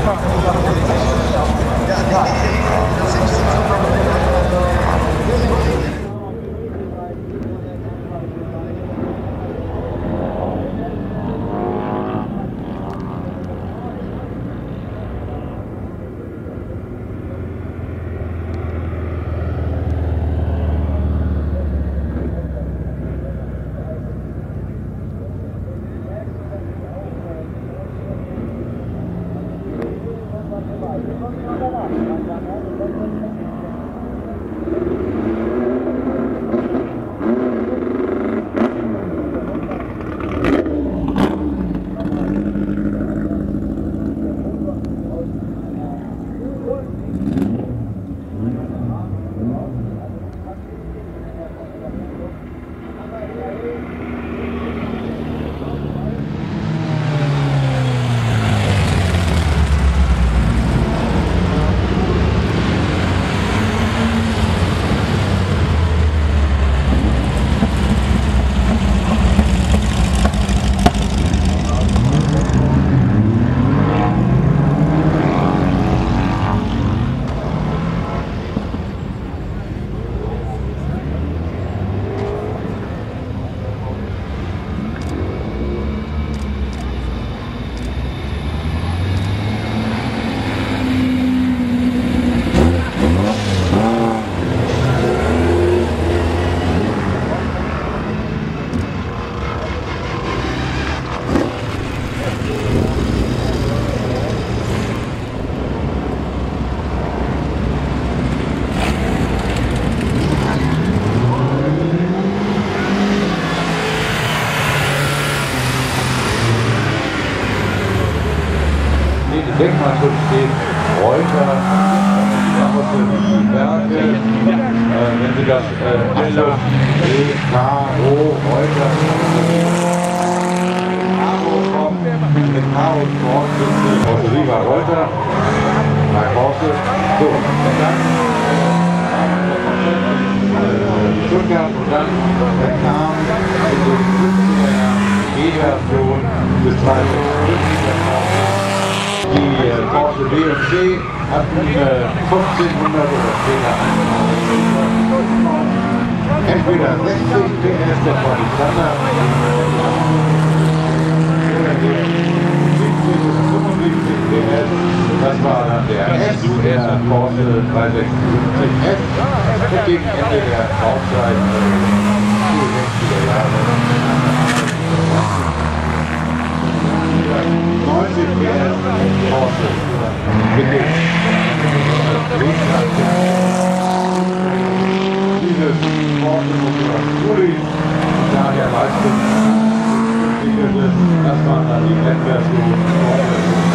Denkmalschutz steht Reuter, Karosseriewerke, wenn Sie das K.O. Reuter mit Karo Sport sind die Karosserie war Reuter, bei Porsche, so, und dann Stuttgart und dann kam in den 50er Jahren die G-Version des 250er. Die Porsche B und C hatten 1500 oder später entweder 60 PS, das war die Standard, oder 70 oder 75 PS, das war dann der S, der Porsche 356 S, und gegen Ende der Bauzeit, die 60er Jahre, 90 PS Porsche mit dieses Porsche Motorrad daher Leistung entwickelte, das waren dann die Rennversion Porsche.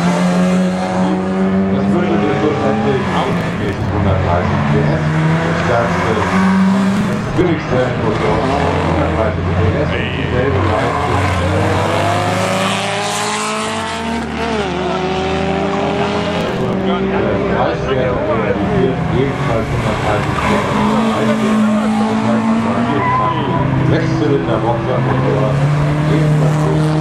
Das mündete schlussendlich 130 PS, das stärkste, billigste Motorrad 130 PS, dieselbe Leistung. Preiswert realisiert ebenfalls 130 Sechszylinder Boxermotor, ebenfalls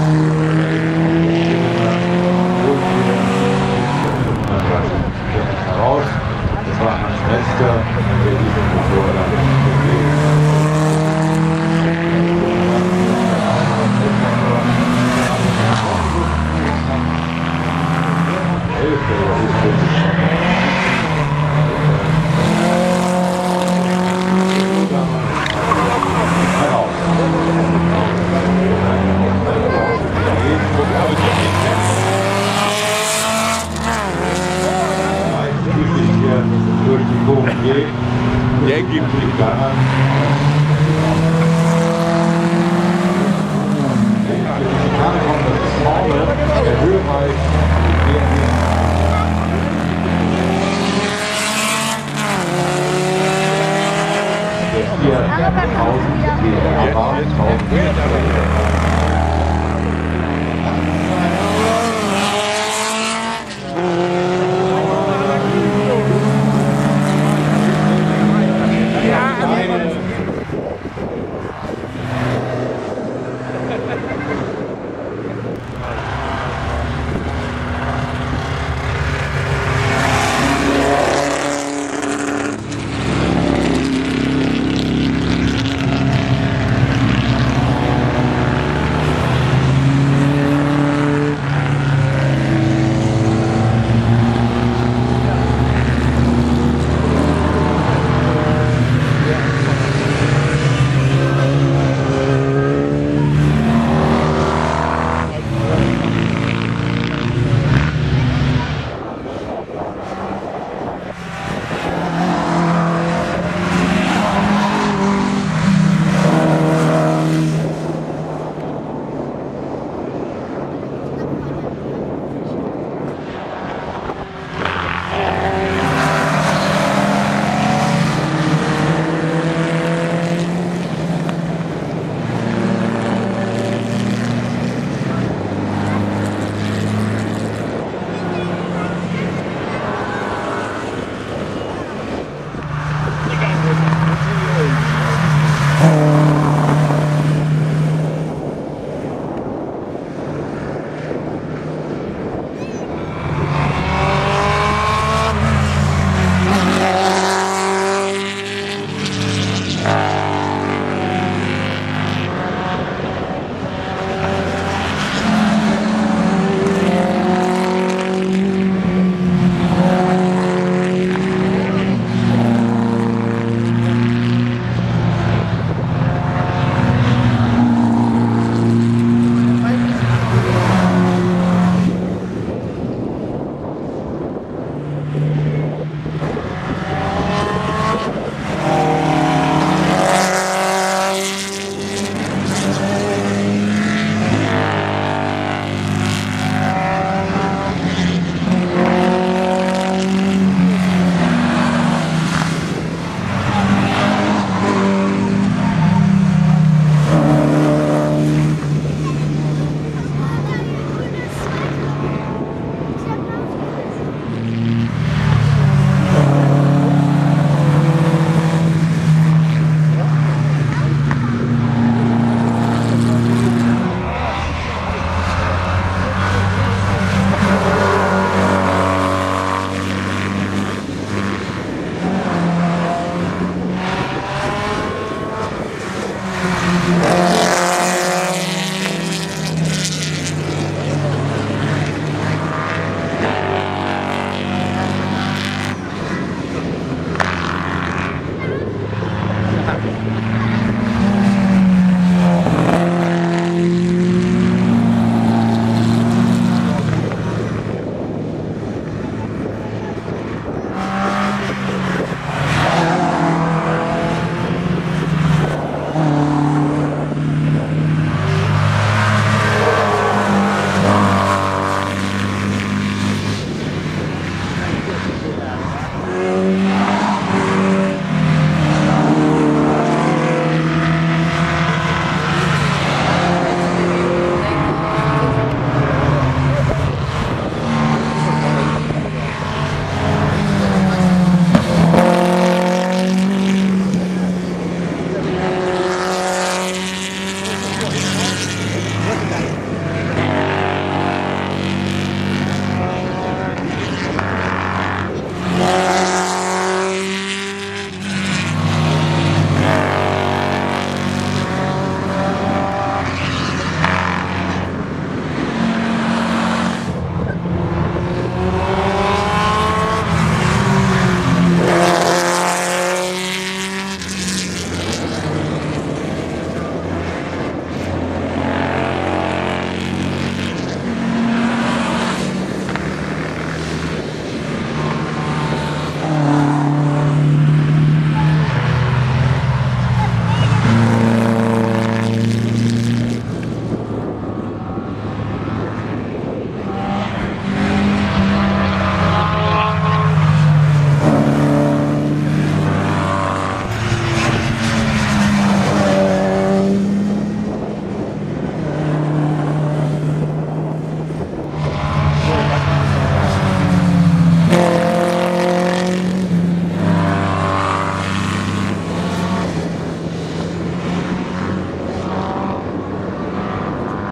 heraus. Das war ein schnellster, der diesen Motor dann durch die Kurve geht. Der gibt die Ghana. Die Ghana kommt, das ist vorne, der Höhenreich. Der 4.000 aber 1.000